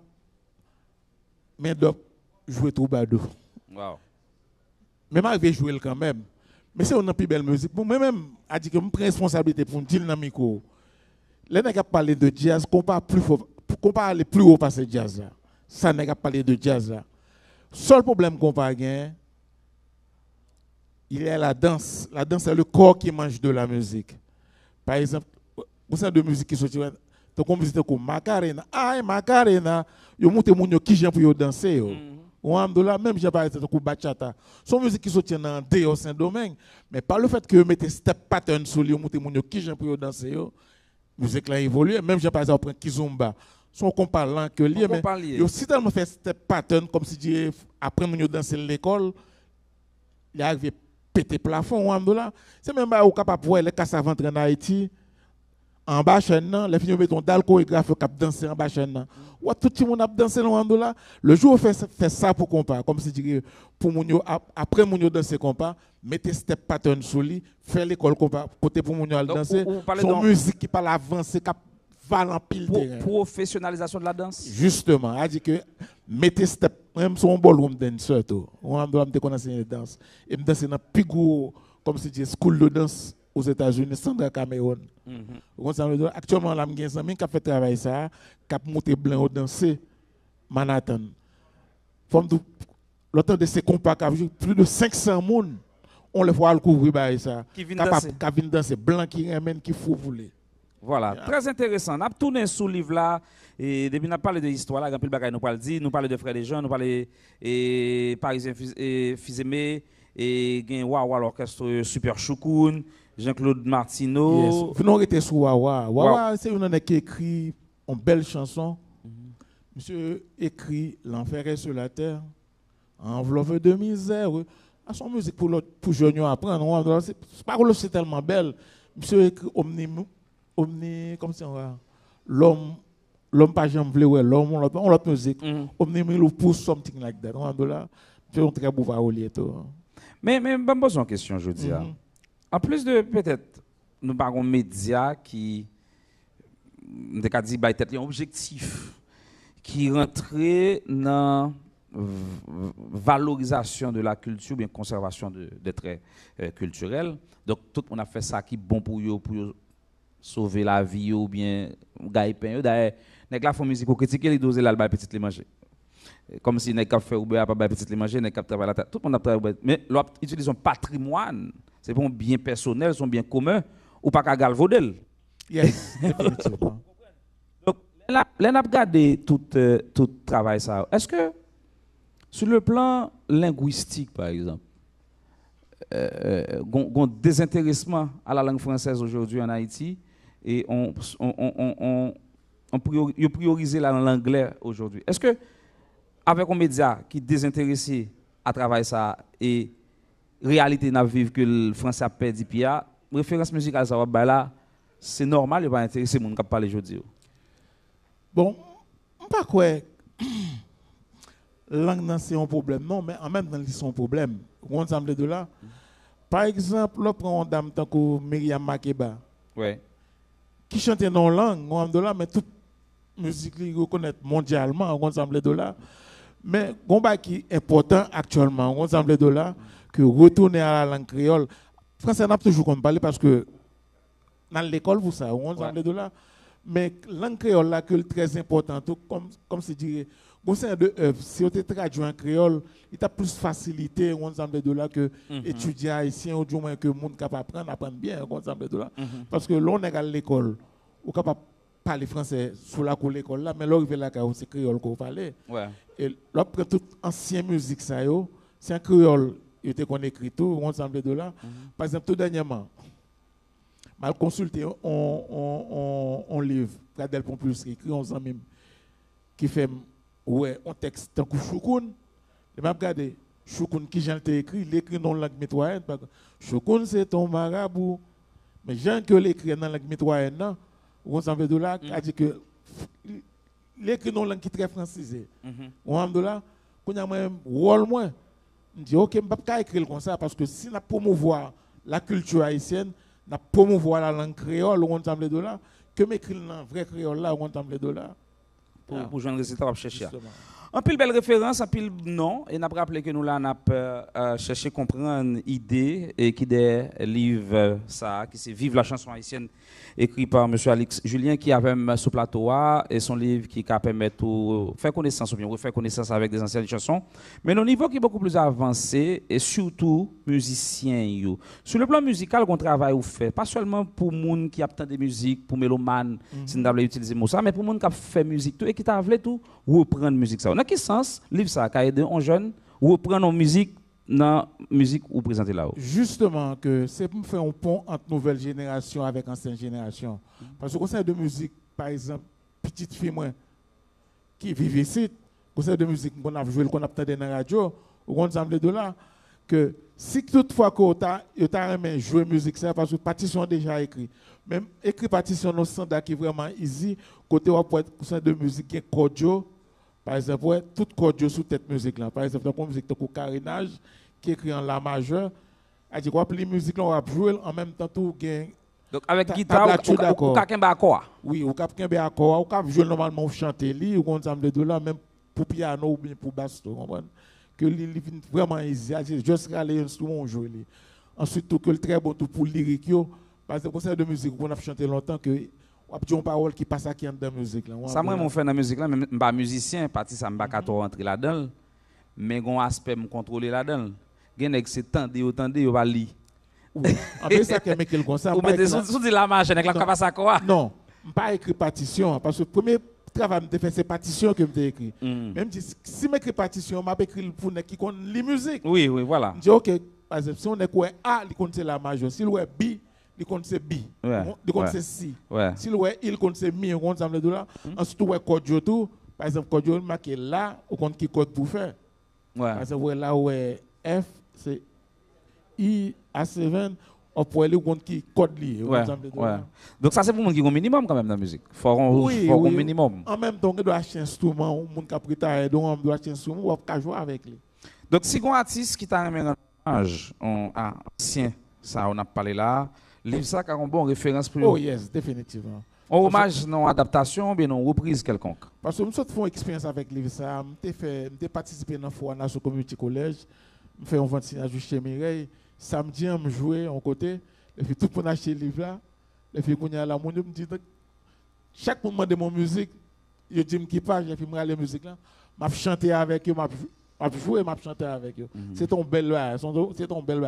mais donc jouer troubadour. Wow. Mais m'arrive jouer quand même. Mais c'est une plus belle musique. Pour moi-même, a dit que je prends responsabilité pour me dire dans le micro. Les nègres parlé de jazz, compas plus fort, compas aller plus haut passer jazz là. Ça nègres parlé de jazz là. Seul problème qu'on pas gain, il y a la danse. La danse c'est le corps qui mange de la musique. Par exemple, vous savez de musique qui sortit, donc on visite comme Macarena, ah Macarena, yo monte moun yo qui j'aime pour yo danser yo. Ou amdola même j'ai pas été comme bachata. Son musique qui sortit dans Deo Saint-Domingue, mais par le fait que mettez step pattern sur lui, monte moun yo qui j'aime pour yo danser yo. Musique là évolue, même j'ai pas exemple prendre kizomba. Son comparant que lié mais yo si tellement fait step pattern comme si dit après moun yo danser l'école, il arrive péter plafond ou amdola. C'est même pas ou capable voir les cassavantes en Haïti. En bas chaîne, les filles mettent dal chorégraphe qui danser en bas chaîne. Ou tout le monde a dansé dans là. Le jour où fait fait ça pour compas, comme si dit pour moun yo après moun yo danser compas, mettez step pattern sur lui, faire l'école compas côté pour moun yo danser. Son musique qui parle avancer qui va en pile terrain. Professionnalisation de la danse. Justement, a dit que mettez step même son ballroom dancer tout. On a me connaître la danse. Et me danser dans plus gros comme si dit school de danse aux États-Unis, Sandra Cameron. Mm-hmm. Actuellement, là, j'ai un ami qui a fait travail ça, qui a monté blanc au danser Manhattan. L'autre de ces compas, plus de cinq cents personnes, on les voit le couvrir ça. Qui viennent danser. Qui viennent danser, blanc qui ramène, qui faut voler. Voilà, yeah. Très intéressant. On a tourné sous le livre là, et depuis on a parlé de l'histoire là, Gampil Bagay nous parle dit, nous parlons de Frères des Gens, nous parlons de Parisien Fils-Aimé, et gen Wawa l'orchestre Super Choukoun, Jean-Claude Martineau. Yes. Vous n'aurez été sur Wawa. Wawa, wow. C'est une qui écrit une belle chanson. Mm-hmm. Monsieur écrit L'enfer est sur la terre, enveloppe de misère. À son musique pour pour jeunes apprendre. C'est parole c'est tellement belle. Monsieur écrit omni omni comme ça l'homme l'homme pas jamais voulu ouais l'homme on l'autre on l'autre musique. Omni me pour something like that. On là c'est un très beau parolier tout. Mais, mais je me pose une question, je dis. Mm-hmm. En plus de peut-être, nous avons des médias qui, nous avons dit, bah, un objectif qui rentrait dans la valorisation de la culture, bien conservation de, des traits euh, culturels. Donc, tout le monde a fait ça qui est bon pour eux, pour eux sauver la vie ou bien gagner pain. D'ailleurs, les gens font musique pour critiquer les doses là, le petit les manger. Comme si les gens fait Uber, pas petit les manger, les gens travaillent la tête. Tout le monde a travaillé. Mais l'autre utilise un patrimoine. C'est pour un bien personnel, son bien commun, ou pas qu'à galvaudel. Yes, effectivement. Donc, là, on a regardé tout euh, tout travail ça. Est-ce que sur le plan linguistique, par exemple, euh, on, on désintéressement à la langue française aujourd'hui en Haïti et on on on on, on priorise la langue anglaise aujourd'hui. Est-ce que avec un média qui désintéressé à travailler ça et réalité n'a vivre que le français a perdu pia référence musicale ça va là c'est normal il va intéresser monde qui parler aujourd'hui. Bon, pas quoi langue c'est un problème non mais en même temps c'est un problème. On ensemble de là. Par exemple, là prend une dame tant que Myriam Makeba. Ouais. Qui chante dans langue, on de là mais toute musique li reconnaît mondialement on ensemble de là. Mais combat qui est important actuellement, on semble de là que retourner à la langue créole. Français n'a toujours comme parler parce que dans l'école vous ça, on semble de là. Mais langue créole là que très important comme comme se dirait bon c'est de œuvre si on te traduit en créole, il a plus facilité on semble de là que mm-hmm. étudier haïtien ou du moins que monde capable apprendre apprendre bien on semble de là mm-hmm. parce que l'on est à l'école ou capable parler français sous la cour l'école là mais l'arrivé là c'est créole qu'on parler. Ouais. Et après toute ancienne musique ça yo, c'est un créole il était qu'on écrit tout on semble de là. Mm-hmm. Par exemple tout dernièrement mal consulté on on on on livre Pradel Pompus écrit on s'en même qui fait ouais un texte tant que Choukoun et m'a regardé Choukoun qui j'ai écrit il écrit dans langue mitoyenne Choukoun c'est ton marabout mais Jean que l'écrit dans langue mitoyenne non on s'en veut de là a dit que l'écrit dans langue qui très francisé on de là qu'on a même rôle moins dit OK m'pas pas écrire comme ça parce que si on promouvoir la culture haïtienne n'a promouvoir la langue créole ou ensemble de dollars que m'écrire dans vrai créole là ou ensemble de dollars pour ah. pour joindre résultat on va chercher. Justement. Un pile belle référence, un pile non, et n'a rappelé que nous là n'a euh, cherché comprendre idée et qui des livres euh, ça qui c'est Vive la chanson haïtienne écrit par monsieur Alex Julien qui avait même sur plateau et son livre qui a permis de faire connaissance ou bien faire connaissance avec des anciennes chansons, mais au niveau qui est beaucoup plus avancé et surtout musicien yo. Sur le plan musical qu'on travaille ou fait, pas seulement pour monde qui a tant de musique, pour mélomane, mm-hmm. si nous utiliser mot ça, mais pour monde qui a fait musique tout et qui t'a voulu tout reprendre musique ça. Dans quel sens livre ça a aidé un jeune reprendre nos musique dans musique ou présenter là-haut? Justement que c'est pour faire un pont entre nouvelle génération avec ancienne génération. Parce que conseil de musique par exemple petite fille moi qui vivent ici, conseil de musique qu'on a joué qu'on a entendu dans la radio ou ensemble de là que si toutefois que tu as aimé jouer musique ça parce que partition déjà écrit. Même écrit partition nos standard qui vraiment easy côté on peut être conseil de musique qui est cordio. Par exemple, ouais, tout cordio sous cette musique là. Par exemple, dans la musique de carénage qui est écrit en la majeur, a dit quoi les musiques là on va jouer en même temps tout gain. Donc avec guitare ou quelqu'un accord. Oui, ou quelqu'un accord, ou cap jouer normalement ou chanter li ou ensemble de là même pour piano ou bien pour basse, tu comprends? Que li vraiment easy, juste aller instrument jouer li. Ensuite tout que le très bon tout pour lyrique yo parce que conseil de musique qu'on a chanté longtemps que ou a une parole qui passe qui dans la musique là. Ça moi mon fait dans la musique là même pas musicien parti ça me pas ka rentrer là-dedans mais gon aspect me contrôler là-dedans. Gen nèg c'est tande yo tande yo va li. En fait ça que mettre comme ça. Ou mettez sous dit la marche avec la passe à quoi? Non, pas écrit partition parce que premier travail me fait c'est partition que me écrit. Même si m'écrit partition m'a écrit pour nèg qui connaît la musique. Oui oui voilà. Je dis OK par exemple si on est quoi A, il compte la majeur, si ouais B il compte c'est B, il compte c'est C. Si ouais il compte c'est mi, on compte ensemble de là. Ensuite ouais code tout, par exemple code marqué là, on compte qui code pour faire. Ouais. Parce que ouais là ouais F c'est I A sept on peut aller compte qui code li ensemble de là. Donc ça c'est pour monde qui a un minimum quand même dans la musique. Faut un minimum. En même temps on doit acheter un instrument, on monde qui a préparé donc on doit acheter un instrument, on va jouer avec lui. Donc si un artiste qui t'a remis un âge ancien, ça on a parlé là. Livre ça a une bonne référence pour Oh yes, définitivement. Un hommage, non adaptation, bien non reprise quelconque. Parce que je fais une expérience avec livre ça, j'ai fait j'ai participé dans Foire National Community College, j'ai fait un vingt-six chez Mireille, samedi je joué en côté, et puis tout le monde a acheté le livre là, et puis quand il y a la monde me dit chaque moment de mon musique, je dis qui passe, et puis moi la musique là, m'a chanté avec eux, m'a joué, m'a chanté avec eux. C'est ton bel c'est ton bel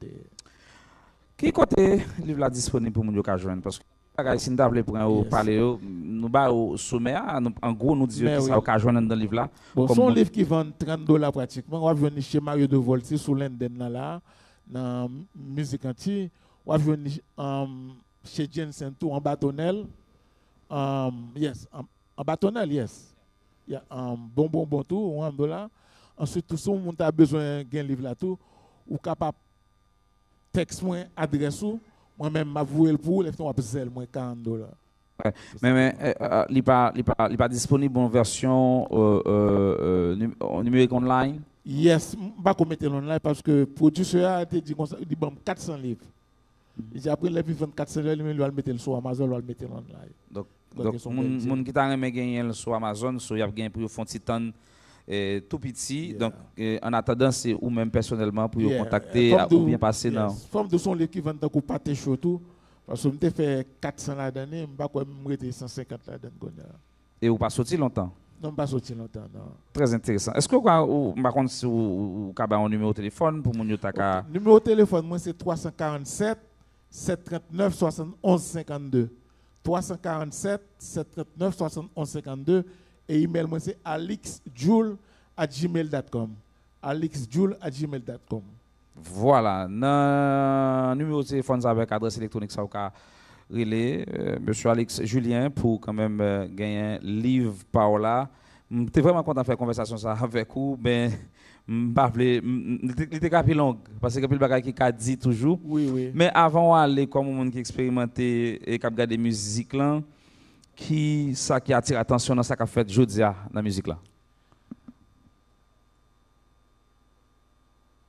Qui côté livre là disponible pour nous ka joindre parce que si nous t'appelé pour parler nous ba au sommet en gros nous disons que ça ka joindre dans livre là. Bon son livre qui vend trente dollars pratiquement, on va venir chez Mario de Volti sous Linden là dans musique anti, on va venir chez Jensen tout en bâtonnel. Um, yes, en bâtonnel yes. Il y a un bon bon bon tout un dollar. Ensuite tout son monde a besoin d'un livre là tout ou capable texte moi adresse ou moi même m'avouer le pour les on va zèle moins quarante dollars. Ouais. Mais mais il pas il pas il pas disponible en version euh, euh, numérique online. Yes, pas qu'on mettre online parce que producteur a dit comme ça, il dit bon quatre cents livres. Il dit après les vendre quatre cents livres, il va le mettre sur Amazon, il va le mettre online. Donc donc mon qui t'a aimé gagner sur Amazon, so y a gagné pour font titan et tout petit. Yeah. Donc eh, en attendant c'est ou même personnellement pour yeah. contacter yeah. ou bien passer dans yes. Forme de son livre qui vend dans coup pâté chaud tout parce que me fait quatre cents la dernière, me pas quoi me rete cent cinquante la dernière. Et ou pas sorti longtemps. Non, pas sorti longtemps non. Très intéressant. Est-ce que ou par contre si ou ka ba un numéro de téléphone pour mon yo ta ka numéro de téléphone moi c'est trois cent quarante-sept sept cent trente-neuf soixante et onze cinquante-deux trois cent quarante-sept sept cent trente-neuf soixante et onze cinquante-deux et email moi c'est alexjoule arobase gmail point com alexjoule arobase gmail point com. Voilà, nan numéro de téléphone avec adresse électronique ça ou ka relé euh, monsieur Alex Julien pour quand même euh, gagner un livre par là. J'étais vraiment content de faire conversation ça avec vous mais m'pas vle il était capi long parce que pile bagay qui ka dit toujours. Oui oui. Mais avant aller comme monde qui expérimenté et qui regarder musique là qui ça qui attire attention dans ça qu'a fait jodi a dans musique là.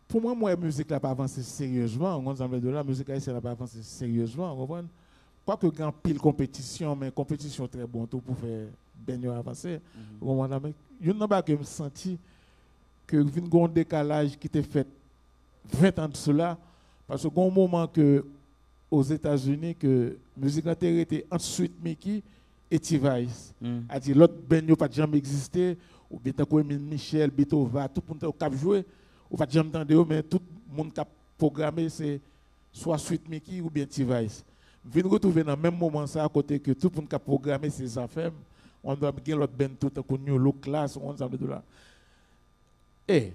pour moi, moi, la musique n'a pas avancé sérieusement. On ensemble de la musique haïtienne n'a pas avancé sérieusement. Vous comprenez? Pas que grand pile compétition, mais compétition très bon tout pour faire bien avancer. Vous comprenez? Je n'ai pas que me senti que il y a un décalage qui était fait vingt ans de cela, parce que un moment que aux États-Unis que musique intérieure était ensuite Mickey et T-Vice. Mm. A dit l'autre ben yo pas jamais existé, ou bien tant Michel, Beethoven, tout le monde qui a joué, ou pas jamais entendu, mais tout le monde qui a programmé c'est soit Sweet Mickey ou bien T-Vice. Vin retrouver dans le même moment ça à côté que tout le monde qui a programmé ses affaires, on doit bien l'autre ben tout comme New Class, on ensemble de là. Et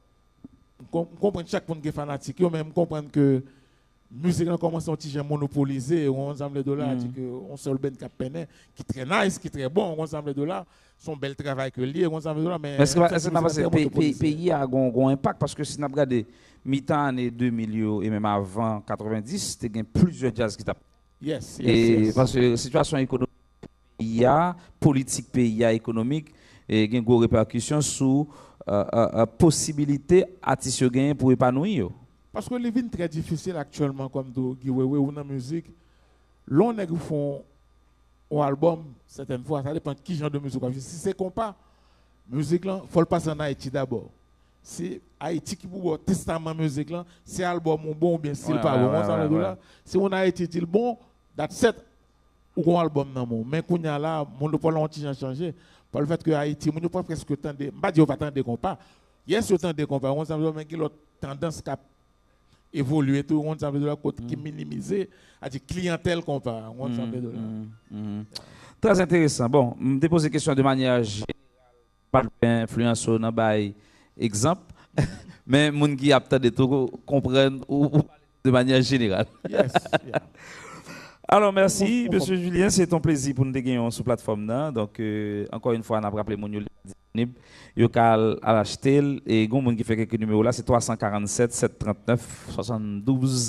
on comprend chaque monde qui est fanatique, on même comprendre que musique a commencé à petit monopoliser, on ensemble de là, dit que on seul ben qui peine qui très nice, qui très bon, on ensemble de là, son bel travail que lié, on ensemble de là, mais est-ce que est-ce que le pays a un impact parce que si on regarde mi-temps année deux mille et même avant quatre-vingt-dix, il y a plusieurs jazz qui t'a yes, yes, et yes. parce que situation économique il y a politique pays économique et il y a une répercussion sur euh, euh, possibilité artistes gain pour épanouir. Parce que les vignes très difficile actuellement comme do Giwewe ou dans la musique. L'on est qui font un album certaines fois, ça dépend de qui genre de musique. Si c'est compas, musique là, faut le passer en Haïti d'abord. Si Haïti qui pour testament musique là, c'est album bon ou bien style ouais, pas bon, ouais, ouais, ouais, ouais. Si on a Haïti dit bon, that's it ou un album non mon. Mais qu'on y a là, mon le pas longtemps changé par le fait que Haïti, mon pas presque tant de, pas dire on va tant de compas. Yes, autant de compas, on s'en mais qui l'autre tendance cap évoluer tout on s'en de la côté qui minimiser à dire clientèle qu'on va on s'en de là. Très intéressant. Bon, me déposer question de manière générale, pas influence dans bail exemple, mais moun qui a peut-être tout comprendre ou de manière générale. Yes. Yeah. Alors merci, Monsieur Julien, c'est ton plaisir pour nous dégainer sur la plateforme là. Donc euh, encore une fois, on a rappelé mon disponible. Yo kal à l'acheter et gon moun qui fait quelques numéros là, c'est trois cent quarante-sept sept cent trente-neuf soixante-douze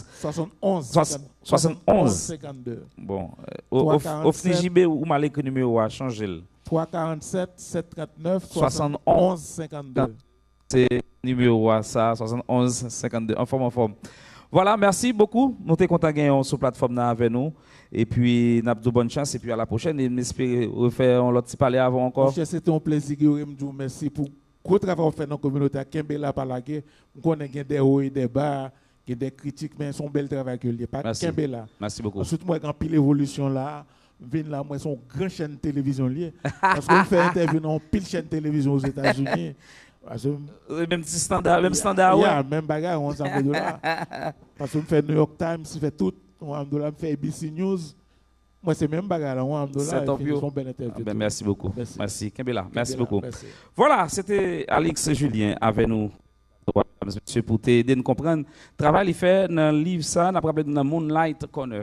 soixante et onze cinquante-deux. Bon, au Fnijibé ou malé que numéro a changé. trois cent quarante-sept sept cent trente-neuf soixante et onze cinquante-deux. C'est numéro à ça soixante et onze cinquante-deux en forme en forme. Voilà, merci beaucoup. Nous sommes contents de gagner sur la plateforme avec nous. Et puis, nous avons bonne chance. Et puis, à la prochaine. Et j'espère refaire un petit parler avant encore. C'était un plaisir. Merci pour le travail que vous faites dans la communauté. Kembela Palagé. Nous connaissons des hauts et des bas, des critiques, mais c'est un bel travail que vous faites. Kembela. Merci beaucoup. Ensuite, moi, quand pile évolution là, je là, moi, c'est une grande chaîne de télévision liée. Parce qu'on fait interview dans pile chaîne de télévision aux États-Unis. Même standard, même standard, ouais. Même bagarre, on s'en fait de là. Parce qu'on fait New York Times, on fait tout, on fait A B C News. Moi, c'est même bagarre, on fait de là. Merci beaucoup. Merci. Merci. Kembela, merci beaucoup. Merci. Voilà, c'était Alex Julien avec nous. Monsieur, pour t'aider à comprendre. Le travail, il fait dans le livre, ça, on a parlé de Moonlight Corner.